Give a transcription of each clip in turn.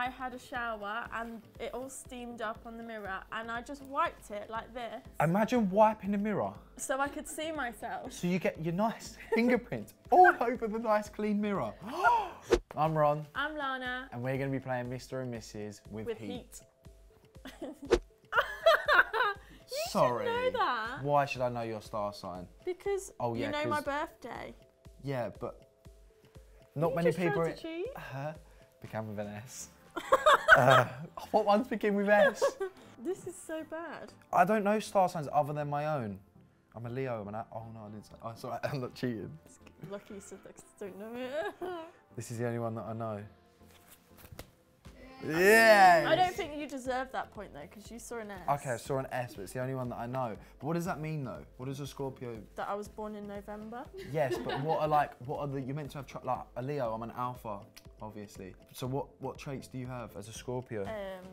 I had a shower and it all steamed up on the mirror and I just wiped it like this. Imagine wiping the mirror So I could see myself. so you get your nice fingerprints all over the nice clean mirror. I'm Ron. I'm Lana. And we're going to be playing Mr. and Mrs. with Heat. Sorry. You should know that. Why should I know your star sign? Because yeah, you know my birthday. Yeah, but not many just people. tried to cheat? Began with an S. What ones begin with S? This is so bad. I don't know star signs other than my own. I'm a Leo. Oh no, I didn't say. Oh, sorry, I'm not cheating. Lucky you said that 'cause I don't know it. This is the only one that I know. Yeah. I don't think you deserve that point though, because you saw an S. Okay, I saw an S, but it's the only one that I know. But what does that mean though? What is a Scorpio? That I was born in November. Yes, but what are the? You're meant to have like a Leo. I'm an Alpha, obviously. So what traits do you have as a Scorpio?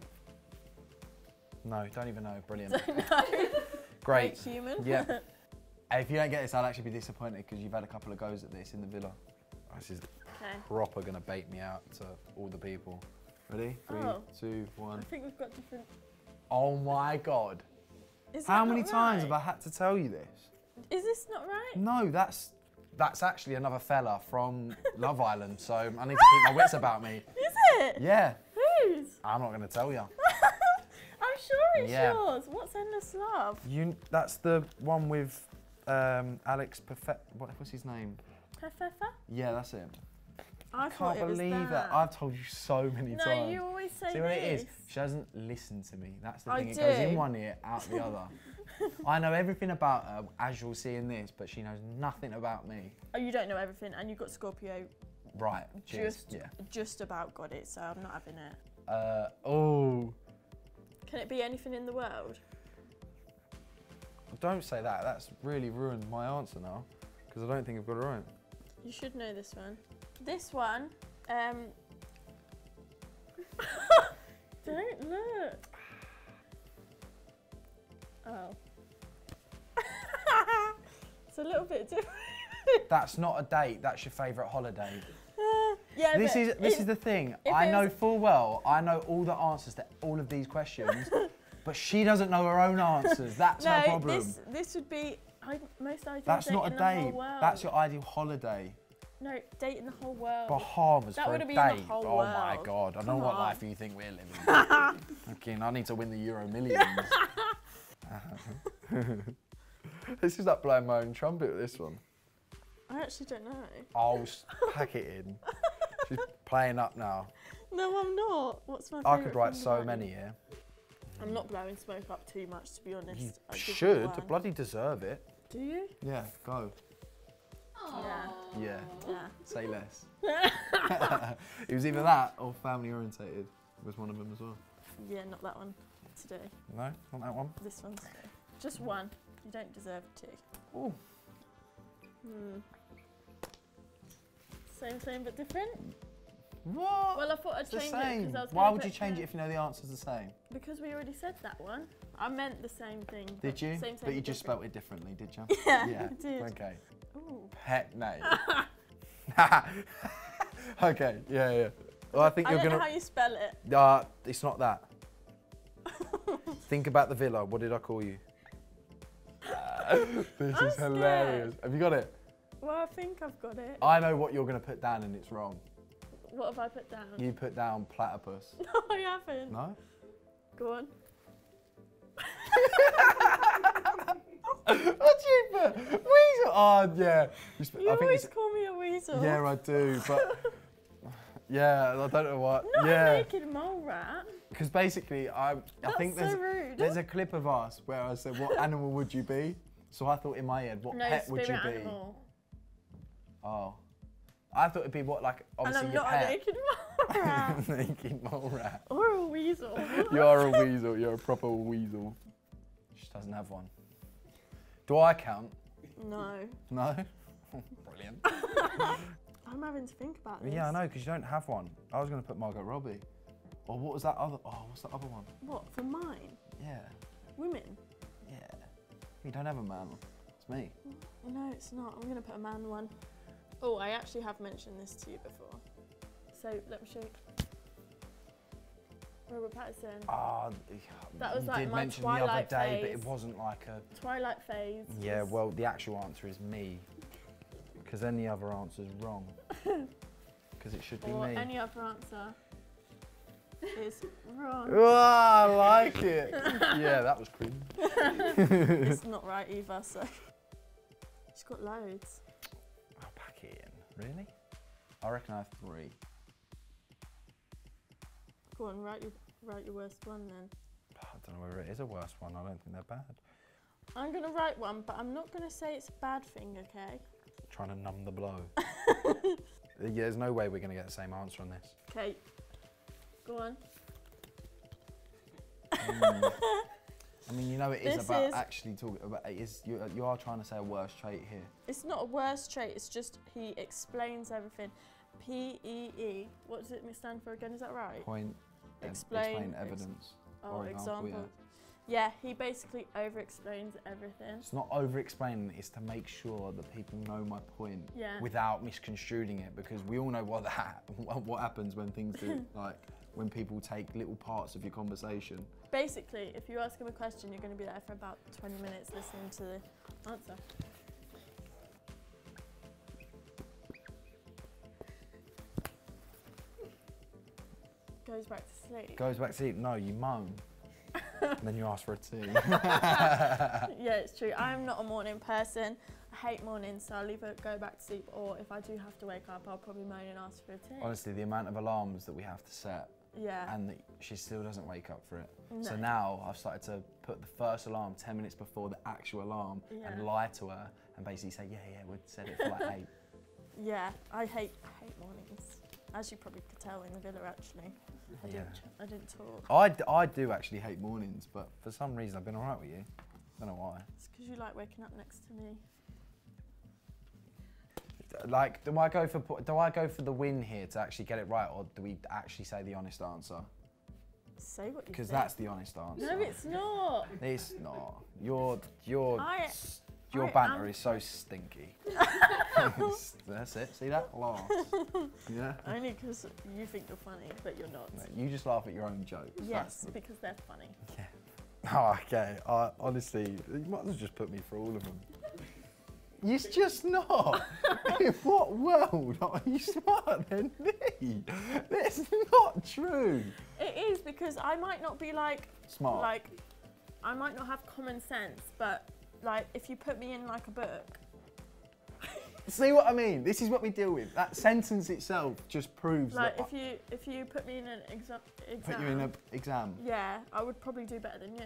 No, don't even know. Brilliant. Don't know. Great. Human. Yeah. If you don't get this, I'll actually be disappointed because you've had a couple of goes at this in the villa. This is proper gonna bait me out to all the people. Ready? 3, 2, 1. I think we've got different. Oh my God. Is How that many not times right? have I had to tell you this? Is this not right? No, that's actually another fella from Love Island, so I need to keep my wits about me. Is it? Yeah. Whose? I'm not going to tell you. I'm sure it's Yeah. yours. What's Endless Love? That's the one with Alex Perfect. What's his name? Hefefa? Yeah, that's it. I Can't thought it was believe that. I've told you so many times. No, you always say See what it is? this. She doesn't listen to me. That's the I thing. It goes in do. one ear, out the other. I know everything about her, as you'll see in this, but she knows nothing about me. Oh, you don't know everything, and you got Scorpio. Right. Cheers. Just about got it, so I'm not having it. Oh. Can it be anything in the world? Don't say that. That's really ruined my answer now, because I don't think I've got it right. You should know this one. This one, don't look. Oh. It's a little bit different. That's not a date. That's your favourite holiday. Yeah, This is the thing. I know full well. I know all the answers to all of these questions, but she doesn't know her own answers. That's her problem. This would be most ideal. That's date not a in the whole date. world. That's your ideal holiday. No, date in the whole world. Bahamas That for a would've date. been the whole Oh my world. God! I don't know Come what on. life you think we're living. Okay, I need to win the Euro Millions. This is like blowing my own trumpet with this one. I actually don't know. I'll pack it in. She's playing up now. No, I'm not. What's my I favourite could write thing so about many you? here. I'm not blowing smoke up too much, to be honest. You I'll give you should. one. Bloody deserve it. Do you? Yeah, go. Yeah. Yeah, Yeah. say less. It was either that or family orientated was one of them as well. Yeah, not that one today. No, not that one. This one's today. Just one. You don't deserve two. Ooh. Same but different? What? Well, I thought I'd It's the change it same. because I was Why gonna would you put change the- it if you know the answer's the same? Because we already said that one. I meant the same thing. Did but you? Same, But you just different. spelt it differently, did you? Yeah, I did. Okay. Ooh. Pet name. Okay, yeah. Well, I think I you're don't know gonna. how you spell it. It's not that. Think about the villa. What did I call you? This I'm is hilarious. Have you got it? Well, I think I've got it. I know what you're gonna put down and it's wrong. What have I put down? You put down platypus. No, I haven't. No? Go on. What'd you put? Weasel. Oh yeah. You I think always it's, call me a weasel. yeah, I do, but yeah, I don't know what. Not yeah. a naked mole rat. Because basically, I think so rude. there's a clip of us where I said, "What animal would you be?" So I thought in my head, "What No, pet would you spirit be?" animal. Oh, I thought it'd be what, like, And obviously I'm your not a pet. naked mole rat. Naked mole rat. Or a weasel. You are a weasel. You're a proper weasel. She doesn't have one. Do I count? No. No. Brilliant. I'm having to think about this. Yeah, I know, because you don't have one. I was going to put Margot Robbie. Or what was that other? Oh, what's the other one? What, for mine? Yeah. Women? Yeah. You don't have a man. It's me. No, it's not. I'm going to put a man one. Oh, I actually have mentioned this to you before. So let me show you. Robert Pattinson. That was you like did my mention the other Twilight day, but phase. it wasn't like a... Twilight phase. Yeah, well, the actual answer is me. Because then the other answer's wrong. Because it should be or me. any other answer is wrong. Oh, I like it. Yeah, that was cringe. It's not right either, so. She's got loads. I'll pack it in. Really? I reckon I have 3. Go on, write your worst one then. I don't know whether it is a worse one. I don't think they're bad. I'm going to write one, but I'm not going to say it's a bad thing, okay? Trying to numb the blow. Yeah, there's no way we're going to get the same answer on this. Okay. Go on. I mean, you know, it is about actually talking about. You are trying to say a worse trait here. It's not a worst trait. It's just he explains everything. PEE. What does it stand for again? Is that right? Point. Explain evidence. Oh, example. Yeah, he basically over-explains everything. It's not over-explaining. It's to make sure that people know my point without misconstruing it, because we all know what happens when things do, like when people take little parts of your conversation. Basically, if you ask him a question, you're going to be there for about 20 minutes listening to the answer. Goes back to sleep. Goes back to sleep. No, you moan. Then you ask for a tea. Yeah, it's true. I'm not a morning person. I hate mornings, so I'll either go back to sleep, or if I do have to wake up, I'll probably moan and ask for a tea. Honestly, the amount of alarms that we have to set. Yeah. And that she still doesn't wake up for it. No. So now I've started to put the first alarm 10 minutes before the actual alarm and lie to her and basically say, yeah, we'd set it for like 8. Yeah, I hate mornings. As you probably could tell in the villa, actually. I didn't talk. I do actually hate mornings, but for some reason I've been alright with you. Don't know why. It's because you like waking up next to me. Like, do I go for the win here to actually get it right, or do we actually say the honest answer? Say what you think. Because that's the honest answer. No, it's not. It's not. Your banter is so stinky. That's it. See that? Laugh. Yeah. Only because you think you're funny, but you're not. No, you just laugh at your own jokes. Yes, because they're funny. Yeah. Oh, okay. Honestly, you might as well just put me through all of them. It's just not. In what world are you smarter than me? That's not true. It is, because I might not be like... Smart. Like, I might not have common sense, but like if you put me in like a book... See what I mean? This is what we deal with. That sentence itself just proves like that... if you put me in an exam... Put you in an exam? Yeah, I would probably do better than you.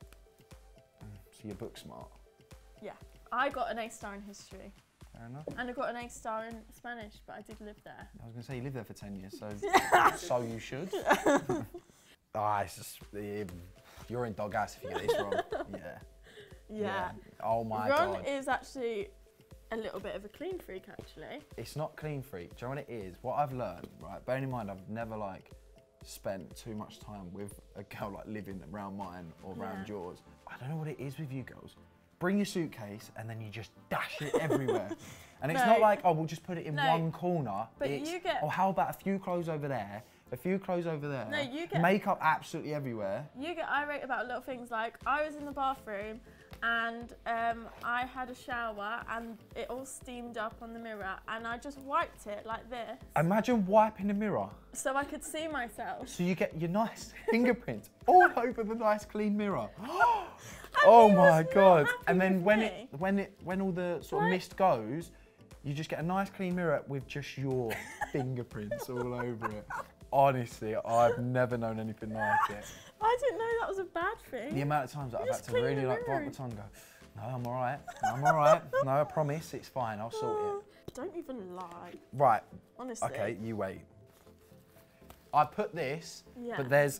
So you're book smart? Yeah. I got an A star in history. Fair enough. And I got an A star in Spanish, but I did live there. I was going to say, you lived there for 10 years, so so you should. It's just... You're in dog ass if you get this wrong. Yeah. Oh my God. Ron is actually a little bit of a clean freak, actually. It's not clean freak. Do you know what it is? What I've learned, right? Bearing in mind, I've never like spent too much time with a girl like living around mine or around yours. I don't know what it is with you girls. Bring your suitcase and then you just dash it everywhere. And it's not like, oh, we'll just put it in one corner. But you get... Oh, how about a few clothes over there? A few clothes over there. No, you get... Makeup absolutely everywhere. You get irate about little things like, I was in the bathroom and I had a shower and it all steamed up on the mirror and I just wiped it like this. Imagine wiping the mirror. So I could see myself. So you get your nice fingerprints all over the nice clean mirror. Oh my God. And then when all the sort of mist goes, you just get a nice clean mirror with just your fingerprints all over it. Honestly, I've never known anything like it. I didn't know that was a bad thing. The amount of times that I've had to really like bite my tongue and go, no, I'm all right. I'm all right. No, I promise, it's fine. I'll sort it. Don't even lie. Right. Honestly. Okay, you wait. I put this, but there's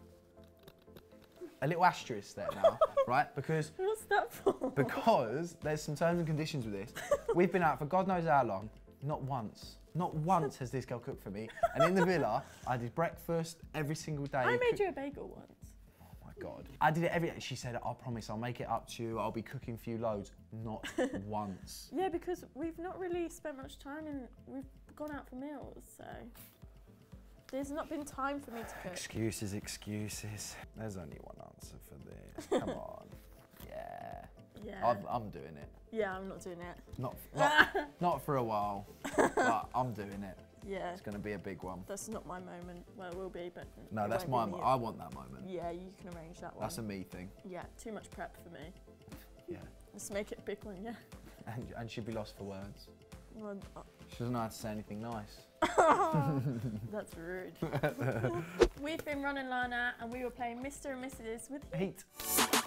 a little asterisk there now, right? Because what's that for? Because there's some terms and conditions with this. We've been out for God knows how long. Not once has this girl cooked for me. And in the villa, I did breakfast every single day. I made you a bagel once. Oh my God. I did it every day. She said, I promise I'll make it up to you. I'll be cooking for you loads. Not once. Yeah, because we've not really spent much time and we've gone out for meals, so. There's not been time for me to cook. Excuses, excuses. There's only one answer for this. Come on. Yeah. Yeah. I'm doing it. Yeah, I'm not doing it. Not for a while, but I'm doing it. Yeah. It's going to be a big one. That's not my moment. Well, it will be, but No, it that's won't my be me. I want that moment. Yeah, you can arrange that one. That's a me thing. Yeah, too much prep for me. Yeah. Let's make it a big one, yeah. And she'd be lost for words. Well, She doesn't know how to say anything nice. that's rude. We've been Ron and Lana, and we were playing Mr. and Mrs. with Heat.